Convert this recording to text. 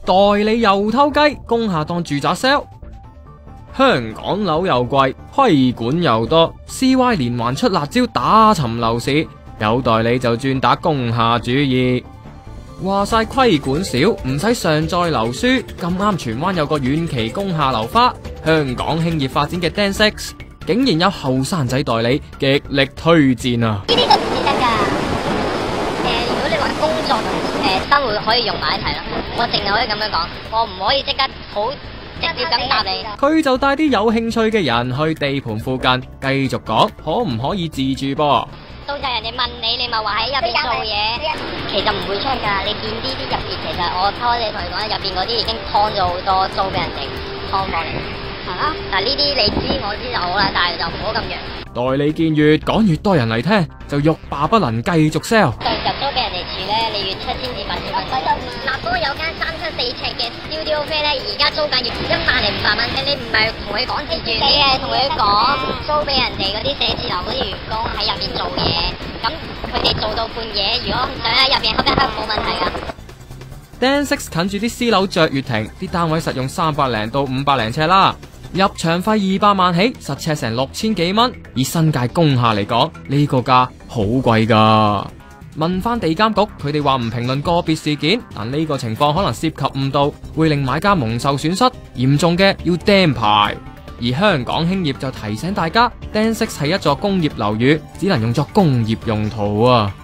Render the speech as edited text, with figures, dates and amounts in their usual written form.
代理又偷雞，工廈當住宅 sell。香港樓又貴，規管又多 ，CY 連環出辣招打沉樓市，有代理就專打工廈主意。話晒規管少，唔使上載樓書，咁啱荃灣有個遠期工廈樓花，香港興業發展嘅 Den6竟然有後生仔代理，極力推薦啊！ 呢啲都唔知得㗎。如果你話工作同生活可以用埋一齊啦，我淨係可以咁樣講，我唔可以即刻好直接咁答你。 佢就帶啲有興趣嘅人去地盤附近，繼續講可唔可以自住噃？ 到就人哋問你，你咪話喺入邊做嘢，其實唔會出㗎。你見呢啲入邊，其實我偷你同你講，入邊嗰啲已經劏咗好多租俾人哋劏房嚟。啊！嗱，呢啲你知我知就好啦，但係就唔好咁樣。 代理見越講越多人嚟聽，就欲罷不能，繼續 sell。 對入租俾人哋住咧，你月7000至8000蚊。立波有間374尺嘅 studio flat 咧，而家租緊月10500蚊。你唔係同佢講自住，你係同佢講租俾人哋嗰啲寫字樓嗰啲員工喺入邊做嘢，咁佢哋做到半夜，如果想喺入邊瞌一瞌冇問題噶。 Den6近住啲私樓雀月亭，啲單位實用300零到500零尺啦。入場費200萬起，實尺成6000幾蚊。以新界工廈嚟講，呢個價好貴噶。問翻地監局，佢哋話唔評論個別事件，但呢個情況可能涉及誤導，會令買家蒙受損失，嚴重嘅要釘牌。而香港興業就提醒大家，Den6係一座工業樓宇，只能用作工業用途啊。